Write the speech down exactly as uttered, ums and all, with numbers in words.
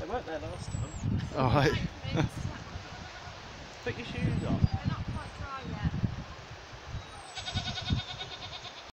They weren't there last time. All right. Put your shoes on.